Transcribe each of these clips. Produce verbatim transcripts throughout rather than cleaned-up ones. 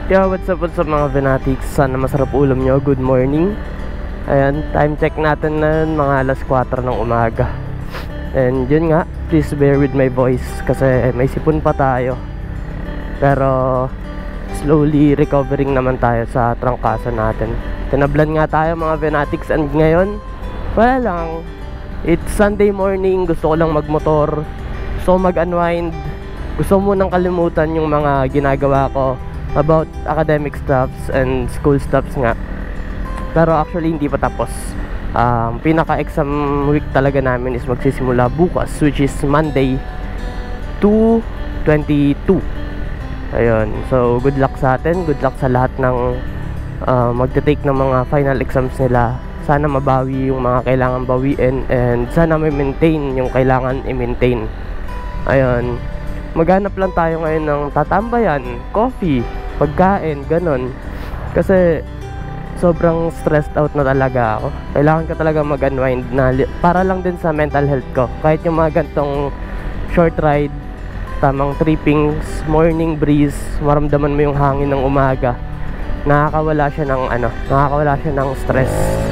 Yo, what's up, what's up mga fanatics? Sana masarap ulam nyo. Good morning. Ayan, time check natin na mga alas kwatro ng umaga. And yun nga, please bear with my voice kasi may sipon pa tayo. Pero slowly recovering naman tayo sa trangkaso natin. Tinablan nga tayo mga fanatics, and ngayon wala lang. It's Sunday morning, gusto ko lang magmotor, gusto ko mag-unwind, gusto mo nang kalimutan yung mga ginagawa ko about academic stuffs and school stuffs nga. Pero actually hindi pa tapos. um, Pinaka-exam week talaga namin is magsisimula bukas, which is Monday two twenty-two. Ayun, so good luck sa atin. Good luck sa lahat ng uh, magte-take ng mga final exams nila. Sana mabawi yung mga kailangan bawiin, and sana may maintain yung kailangan i-maintain. Ayun, maghanap lang tayo ngayon ng tatambayan, coffee, pagkain, ganon. Kasi sobrang stressed out na talaga ako. Kailangan ko talaga mag-unwind na para lang din sa mental health ko. Kahit yung mga gantong short ride, tamang trippings, morning breeze, maramdaman mo yung hangin ng umaga, nakakawala siya ng ano, nakakawala siya ng stress.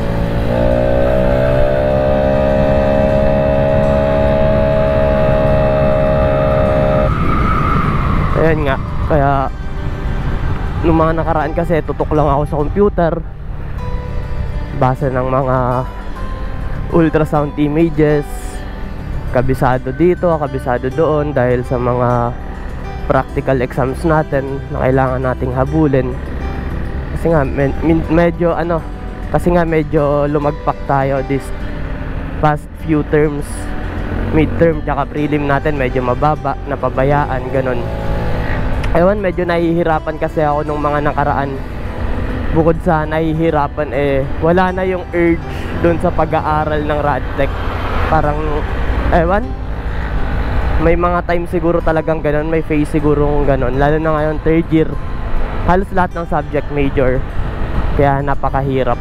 Ayan nga, kaya nung mga nakaraan kasi tutok lang ako sa computer, base ng mga ultrasound images, kabisado dito, kabisado doon, dahil sa mga practical exams natin na kailangan nating habulin. Kasi nga med- medyo ano, kasi nga medyo lumagpak tayo this past few terms. Midterm tsaka prelim natin medyo mababa, napabayaan, ganon. Ewan, medyo nahihirapan kasi ako nung mga nakaraan. Bukod sa nahihirapan, eh wala na yung urge dun sa pag-aaral ng Radtech. Parang, ewan, may mga time siguro talagang ganon, may phase siguro ganon. Lalo na ngayon, third year, halos lahat ng subject major, kaya napakahirap.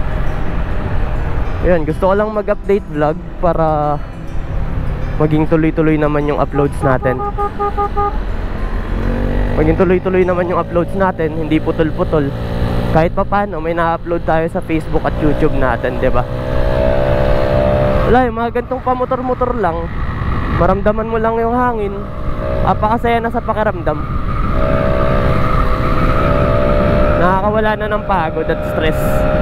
Yun, gusto ko lang mag-update vlog para maging tuloy-tuloy naman yung uploads natin. Maging tuloy-tuloy naman yung uploads natin, hindi putol-putol. Kahit pa paano, may na-upload tayo sa Facebook at YouTube natin, diba? Wala, yung mga gantong pamotor-motor lang, maramdaman mo lang yung hangin, apakasaya na sa pakiramdam. Nakakawala na ng pagod at stress.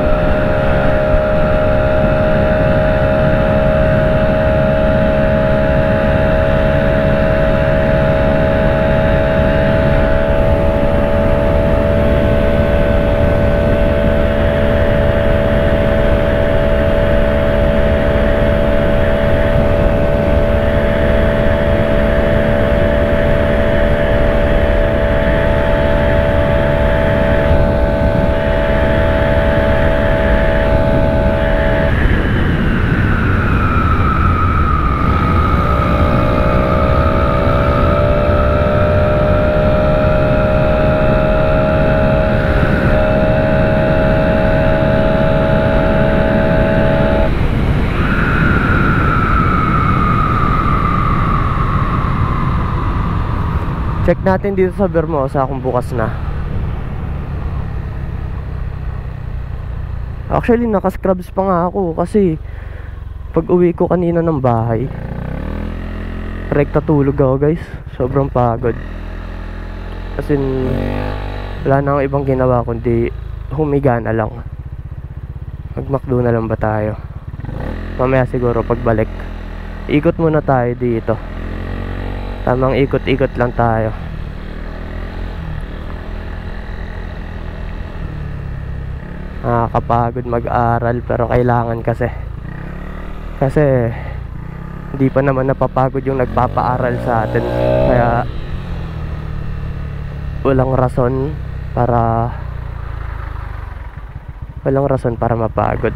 Check natin dito sa Vermosa kung bukas na. Actually, naka-scrubs pa nga ako kasi pag uwi ko kanina ng bahay, rekta tulog ako guys. Sobrang pagod. Kasi wala na akong ibang ginawa kundi humiga na lang. Mag-McDo na lang ba tayo? Mamaya siguro pagbalik, ikot muna tayo dito. Tamang ikot-ikot lang tayo. Nakakapagod mag-aral pero kailangan kasi. Kasi hindi pa naman napapagod yung nagpapaaral sa atin. Kaya walang rason para walang rason para mapagod.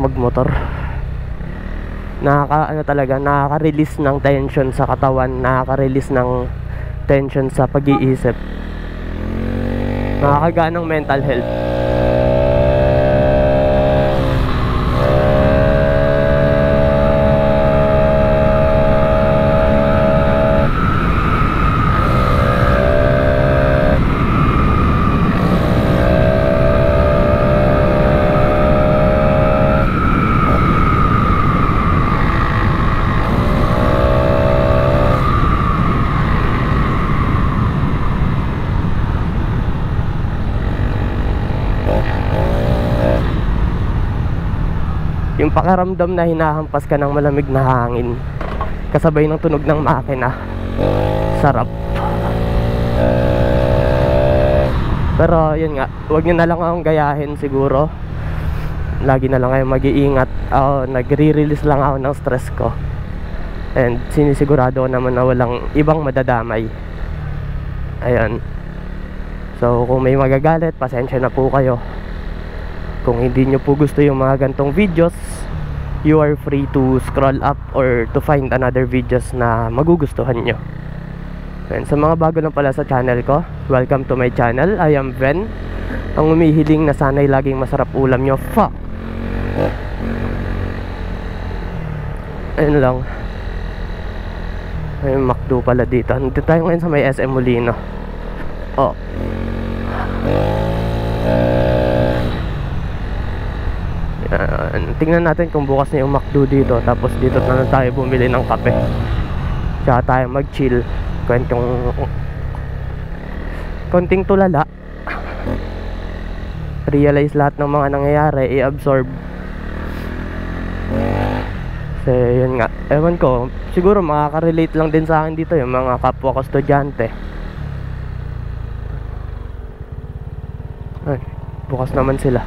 magmotor. Nakaka ano talaga, nakaka-release ng tension sa katawan, nakaka-release ng tension sa pag-iisip. Nakakagaan ng mental health. Yung pakiramdam na hinahampas ka ng malamig na hangin kasabay ng tunog ng makina, sarap. Pero yun nga, huwag nyo na lang akong gayahin siguro. Lagi na lang kayo mag-iingat. Ako, nagre-release lang ako ng stress ko. And sinisigurado ko naman na walang ibang madadamay. Ayan. So kung may magagalit, pasensya na po kayo. Kung hindi nyo po gusto yung mga gantong videos, you are free to scroll up or to find another videos na magugustuhan nyo. And sa mga bago lang pala sa channel ko, welcome to my channel. I am Ben, ang umihiling na sana'y laging masarap ulam nyo. Fuck! Ayun lang. May McDo pala dito. Nandito tayo ngayon sa may S M Molino. Oh. Uh, tingnan natin kung bukas na yung McDo dito. Tapos dito na lang tayo bumili ng kape. Tsaka tayo mag chill. Kwentong konting tulala. Realize lahat ng mga nangyayari, i-absorb. Kasi yun nga, ewan ko, siguro makaka-relate lang din sa akin dito yung mga kapwa ko estudyante. Ay, bukas naman sila.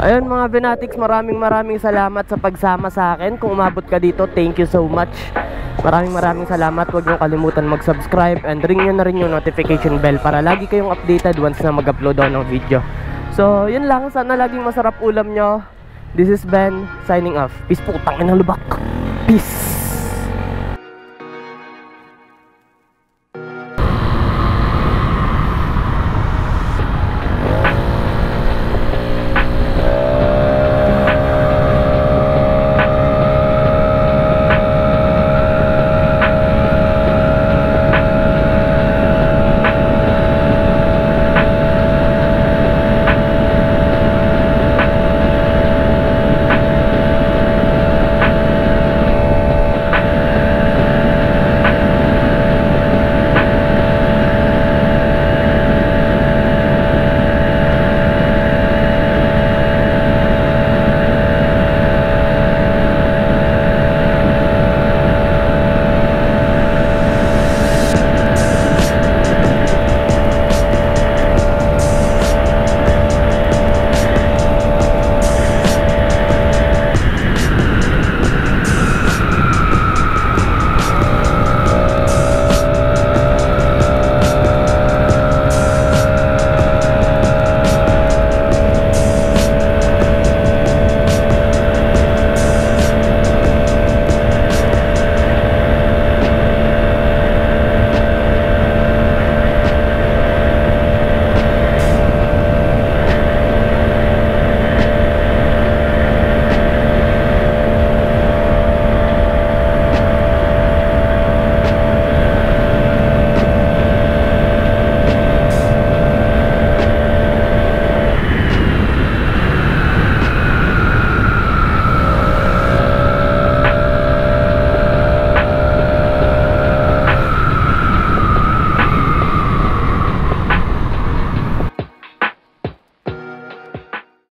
Ayun mga Venatics, maraming maraming salamat sa pagsama sa akin. Kung umabot ka dito, thank you so much. Maraming maraming salamat. Huwag niyong kalimutan mag-subscribe and ring nyo na rin yung notification bell para lagi kayong updated once na mag-upload ako ng video. So yun lang, sana laging masarap ulam nyo. This is Ben signing off. Peace po, tangin ng lubak. Peace.